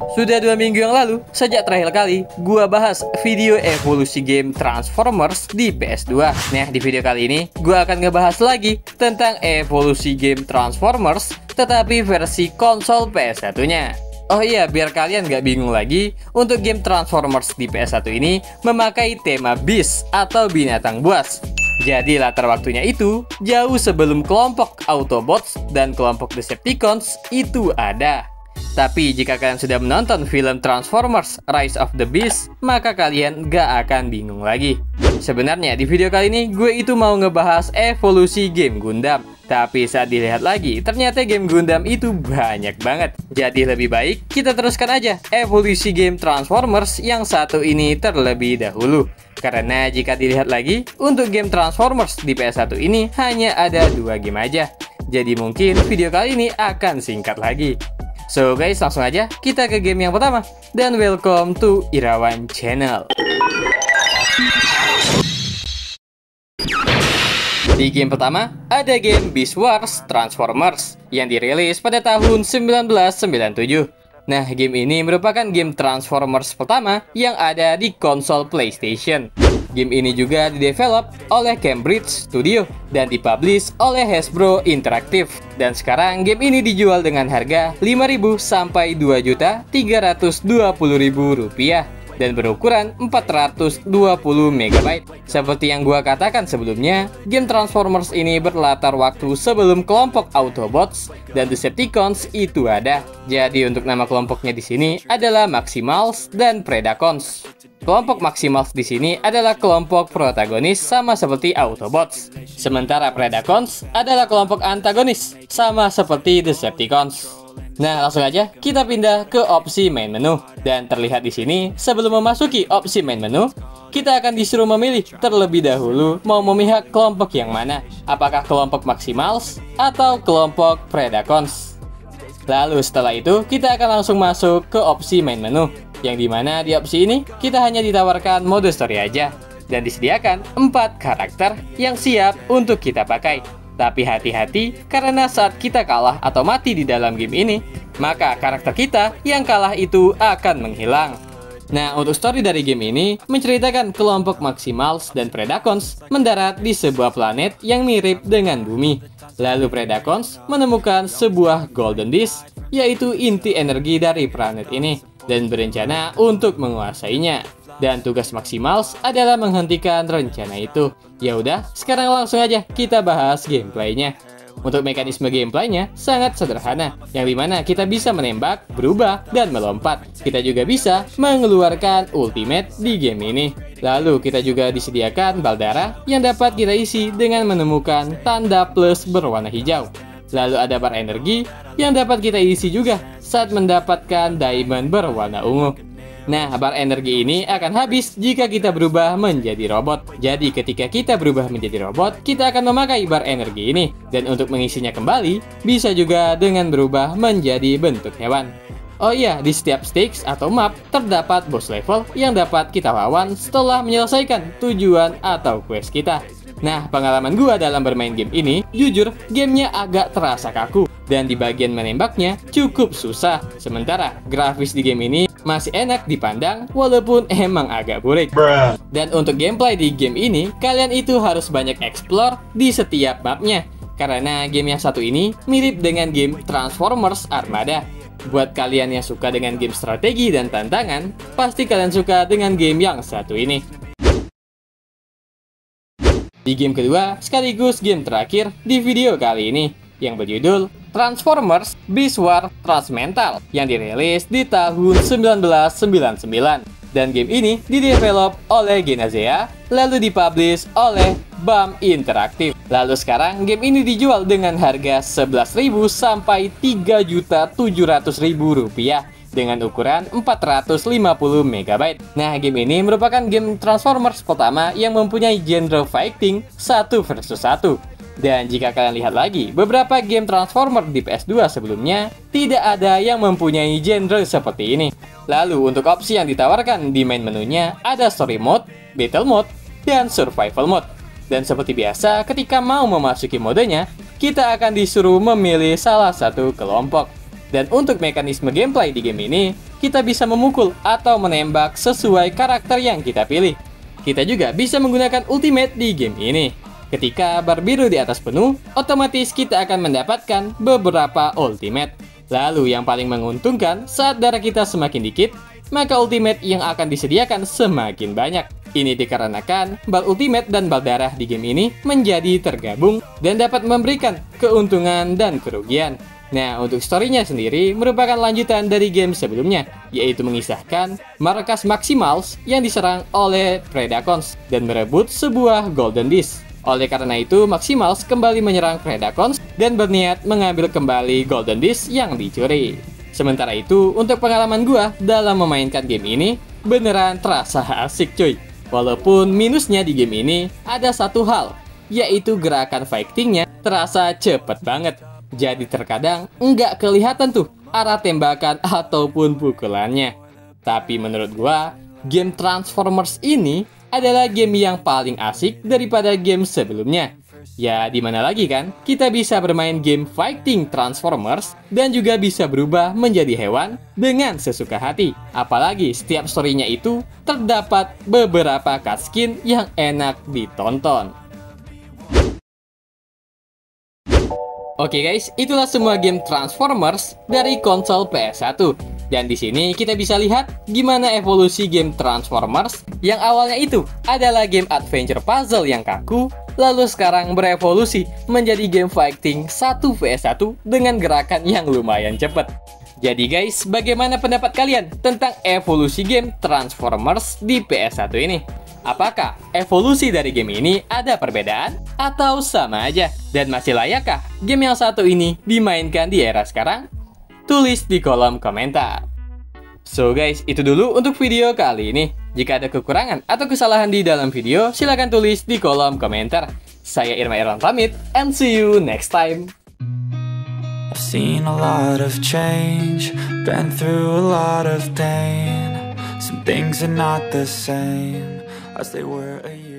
Sudah 2 minggu yang lalu, sejak terakhir kali gua bahas video evolusi game Transformers di PS2. Nah, di video kali ini gua akan ngebahas lagi tentang evolusi game Transformers, tetapi versi konsol PS1-nya. Oh iya, biar kalian gak bingung lagi, untuk game Transformers di PS1 ini memakai tema Beast atau binatang buas. Jadi latar waktunya itu jauh sebelum kelompok Autobots dan kelompok Decepticons itu ada. Tapi jika kalian sudah menonton film Transformers Rise of the Beast, maka kalian gak akan bingung lagi. Sebenarnya di video kali ini gue itu mau ngebahas evolusi game Gundam. Tapi saat dilihat lagi, ternyata game Gundam itu banyak banget. Jadi lebih baik kita teruskan aja evolusi game Transformers yang satu ini terlebih dahulu. Karena jika dilihat lagi, untuk game Transformers di PS1 ini hanya ada 2 game aja. Jadi mungkin video kali ini akan singkat lagi. So guys, langsung aja kita ke game yang pertama. Dan welcome to Irawan Channel. Di game pertama, ada game Beast Wars Transformers yang dirilis pada tahun 1997. Nah, game ini merupakan game Transformers pertama yang ada di konsol PlayStation. Game ini juga didevelop oleh Cambridge Studio dan dipublish oleh Hasbro Interactive. Dan sekarang game ini dijual dengan harga 5.000 sampai 2.320.000 rupiah dan berukuran 420 MB. Seperti yang gua katakan sebelumnya, game Transformers ini berlatar waktu sebelum kelompok Autobots dan Decepticons itu ada. Jadi untuk nama kelompoknya di sini adalah Maximals dan Predacons. Kelompok Maximals di sini adalah kelompok protagonis sama seperti Autobots. Sementara Predacons adalah kelompok antagonis sama seperti Decepticons. Nah, langsung aja kita pindah ke opsi main menu. Dan terlihat di sini, sebelum memasuki opsi main menu, kita akan disuruh memilih terlebih dahulu mau memihak kelompok yang mana. Apakah kelompok Maximals atau kelompok Predacons. Lalu setelah itu, kita akan langsung masuk ke opsi main menu. Yang dimana di opsi ini, kita hanya ditawarkan mode story aja. Dan disediakan 4 karakter yang siap untuk kita pakai. Tapi hati-hati, karena saat kita kalah atau mati di dalam game ini, maka karakter kita yang kalah itu akan menghilang. Nah, untuk story dari game ini menceritakan kelompok Maximals dan Predacons mendarat di sebuah planet yang mirip dengan bumi. Lalu Predacons menemukan sebuah Golden Disk, yaitu inti energi dari planet ini, dan berencana untuk menguasainya. Dan tugas Maximals adalah menghentikan rencana itu. Ya udah, sekarang langsung aja kita bahas gameplaynya. Untuk mekanisme gameplaynya sangat sederhana, yang dimana kita bisa menembak, berubah, dan melompat. Kita juga bisa mengeluarkan ultimate di game ini. Lalu kita juga disediakan bal darah yang dapat kita isi dengan menemukan tanda plus berwarna hijau. Lalu ada bar energi yang dapat kita isi juga saat mendapatkan diamond berwarna ungu. Nah, bar energi ini akan habis jika kita berubah menjadi robot. Jadi ketika kita berubah menjadi robot, kita akan memakai bar energi ini. Dan untuk mengisinya kembali, bisa juga dengan berubah menjadi bentuk hewan. Oh iya, di setiap stage atau map terdapat boss level yang dapat kita lawan setelah menyelesaikan tujuan atau quest kita. Nah, pengalaman gua dalam bermain game ini, jujur, gamenya agak terasa kaku. Dan di bagian menembaknya cukup susah. Sementara grafis di game ini masih enak dipandang walaupun emang agak burik. Dan untuk gameplay di game ini, kalian itu harus banyak explore di setiap mapnya. Karena game yang satu ini mirip dengan game Transformers Armada. Buat kalian yang suka dengan game strategi dan tantangan, pasti kalian suka dengan game yang satu ini. Di game kedua, sekaligus game terakhir di video kali ini, yang berjudul Transformers Beast Wars Transmental yang dirilis di tahun 1999. Dan game ini didevelop oleh Genazea, lalu dipublish oleh BAM Interactive. Lalu sekarang game ini dijual dengan harga 11.000 sampai 3.700.000 rupiah dengan ukuran 450 MB. Nah, game ini merupakan game Transformers pertama yang mempunyai genre fighting 1 versus 1. Dan jika kalian lihat lagi, beberapa game Transformers di PS2 sebelumnya tidak ada yang mempunyai genre seperti ini. Lalu untuk opsi yang ditawarkan di main menunya ada Story Mode, Battle Mode, dan Survival Mode. Dan seperti biasa, ketika mau memasuki modenya, kita akan disuruh memilih salah satu kelompok. Dan untuk mekanisme gameplay di game ini, kita bisa memukul atau menembak sesuai karakter yang kita pilih. Kita juga bisa menggunakan ultimate di game ini. Ketika bar biru di atas penuh, otomatis kita akan mendapatkan beberapa ultimate. Lalu yang paling menguntungkan, saat darah kita semakin dikit, maka ultimate yang akan disediakan semakin banyak. Ini dikarenakan bal ultimate dan bal darah di game ini menjadi tergabung dan dapat memberikan keuntungan dan kerugian. Nah, untuk story-nya sendiri merupakan lanjutan dari game sebelumnya, yaitu mengisahkan markas Maximals yang diserang oleh Predacons dan merebut sebuah Golden Disc. Oleh karena itu, Maximals kembali menyerang Predacons dan berniat mengambil kembali Golden Disc yang dicuri. Sementara itu, untuk pengalaman gua dalam memainkan game ini, beneran terasa asik cuy. Walaupun minusnya di game ini ada satu hal, yaitu gerakan fightingnya terasa cepet banget. Jadi terkadang nggak kelihatan tuh arah tembakan ataupun pukulannya. Tapi menurut gua, game Transformers ini adalah game yang paling asik daripada game sebelumnya. Ya, dimana lagi kan, kita bisa bermain game fighting Transformers dan juga bisa berubah menjadi hewan dengan sesuka hati. Apalagi setiap story-nya itu terdapat beberapa cutscene yang enak ditonton. Oke guys, itulah semua game Transformers dari konsol PS1. Dan di sini kita bisa lihat gimana evolusi game Transformers yang awalnya itu adalah game adventure puzzle yang kaku, lalu sekarang berevolusi menjadi game fighting 1 vs 1 dengan gerakan yang lumayan cepat. Jadi guys, bagaimana pendapat kalian tentang evolusi game Transformers di PS1 ini? Apakah evolusi dari game ini ada perbedaan atau sama aja? Dan masih layakkah game yang satu ini dimainkan di era sekarang? Tulis di kolom komentar. So guys, itu dulu untuk video kali ini. Jika ada kekurangan atau kesalahan di dalam video, silahkan tulis di kolom komentar. Saya Irma Erwan pamit, and see you next time. I've seen a lot of change, been through a lot of pain. Some things are not the same as they were a year